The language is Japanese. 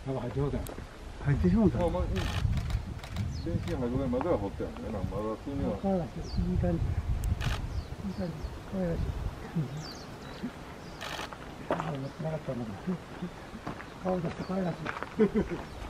中入ってもうたんや。 入ってしまったまあまあ、電信入るぐらいまでは掘ってあるんだよな。まだ数年は。 可愛らしい。いい感じ。いい感じ。可愛らしい。ああ、持ってなかったな。顔出して可愛らしい。